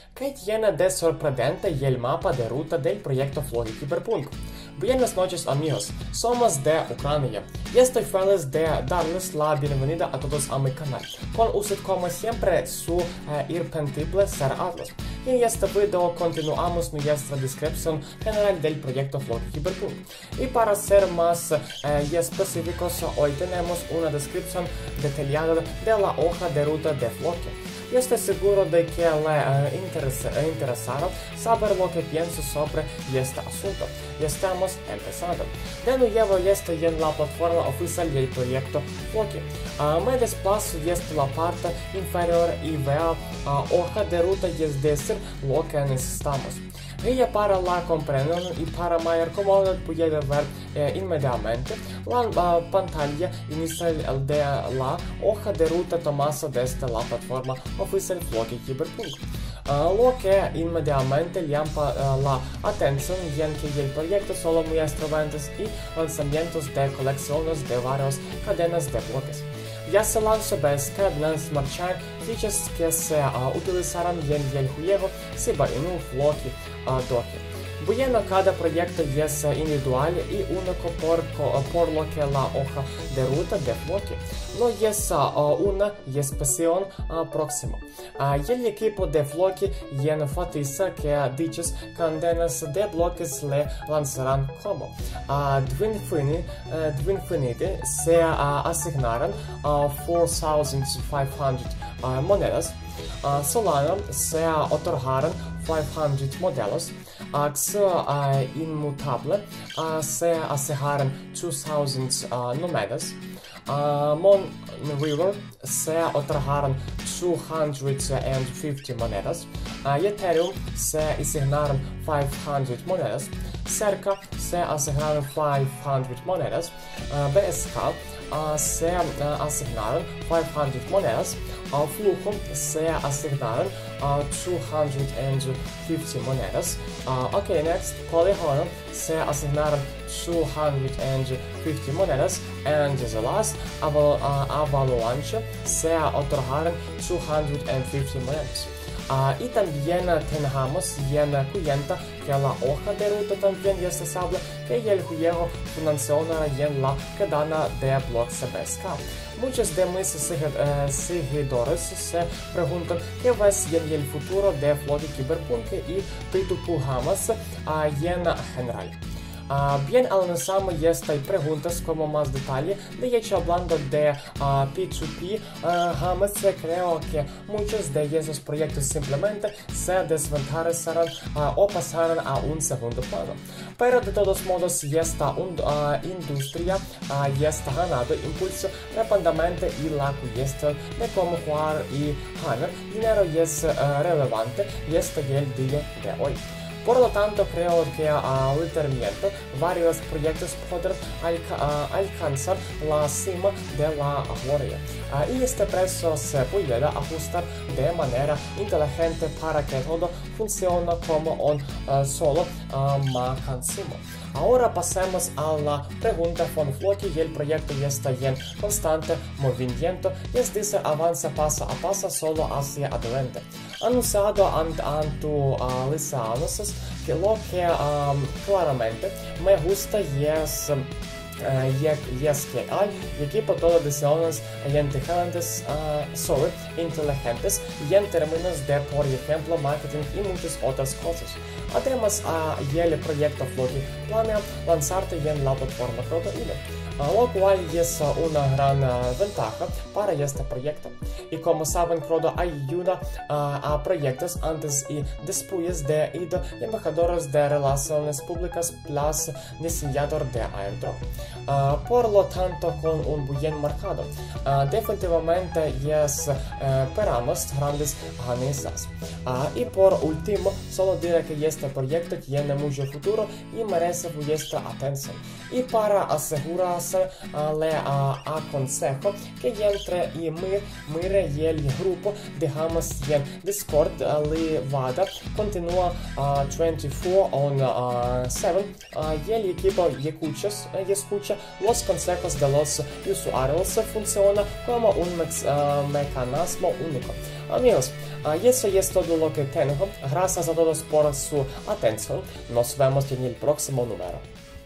¿Qué tiene de sorprendente y el mapa de ruta del proyecto FlokiCyberPunk? Buenas noches, amigos, somos de Ucrania y estoy feliz de darles la bienvenida a todos a mi canal. Con usted como siempre su irrepetible ser darles. Y en este video continuamos nuestra descripción general del proyecto FlokiCyberPunk. Y para ser más específicos, hoy tenemos una descripción detallada de la hoja de ruta de Floki. Y estoy seguro de que le interesará saber lo que pienso sobre este asunto. Y estamos empezando. De nuevo, estoy en la plataforma oficial del proyecto Floki. Me desplazo desde la parte inferior y veo hoja de ruta, es decir, lo que necesitamos. Y para la comprensión y para mayor comodidad puede ver inmediatamente la pantalla inicial de la hoja de ruta tomada desde la plataforma oficial FlokiCyberPunk. Lo que inmediatamente llama la atención es que el proyecto solo muestra ventas y lanzamientos de colecciones de varias cadenas de bloques. Ya se lanzó cadenas marchar fichas que se utilizarán en el juego seguro Floki docker. Bueno, cada proyecto es individual y único por lo que la hoja de ruta de Floki no es una expresión próxima. El equipo de Floki enfatiza que dichas cadenas de bloques le lanzarán como Infinity se asignarán 4,500 monedas, Solana se otorgarán 500 modelos, Inmutable se asignaron 2,000 monedas, Mon River se otorgaron 250 monedas, Ethereum se asignaron 500 monedas, Cerca se asignaron 500 monedas, BSK se asignaron 500 monedas, Flujo se asignaron 250 monedas, next, Polygon se asignaron 250 monedas, and the last, Avalanche se otorgaron 250 monedas. Y también tenemos en cuenta que la hoja de ruta también es estable, que el juego funciona en la cadena de bloques BSK. Muchos de mis seguidores se preguntan qué ves en el futuro de FlokiCyberPunk y preocupamos en general. Bien analizamos estas preguntas como más detalle. De hecho, hablando de P2P, jamás creo que muchos de esos proyectos simplemente se desvantajarán o pasarán a un segundo plano. Pero de todos modos, esta industria está ganando impulso rápidamente y la cuestión de cómo jugar y ganar dinero es relevante y este es el día de hoy. Por lo tanto, creo que literalmente varios proyectos podrán alcanzar la cima de la gloria. Y este precio se puede ajustar de manera inteligente para que todo funcione como un solo mecanismo. Ahora pasemos a la pregunta con Floki y el proyecto está en constante movimiento, es decir, avanza paso a paso solo hacia adelante. Anunciado antes que lo que claramente me gusta es que hay equipo todo decisiones inteligentes sobre inteligentes y en términos de, por ejemplo, marketing y muchas otras cosas. Además, el proyecto Floki planea lanzarte en la plataforma Crowdfunding, lo cual es una gran ventaja para este proyecto. Y como saben, Crowd ayuda a proyectos antes y después de ir embajadores de relaciones públicas plus diseñador de airdrop. Por lo tanto, con un buen mercado, definitivamente esperamos grandes ganancias. Y por último, solo diré que este proyecto tiene mucho futuro y merece vuestra atención. Y para asegurarse le aconsejo que entre y mire y el grupo dejamos en Discord Livada continúa 24/7 y el equipo escucha los consejos de los usuarios. Funciona como un mecanismo único. Amigos, y eso es todo lo que tengo. Gracias a todos por su atención. Nos vemos en el próximo número.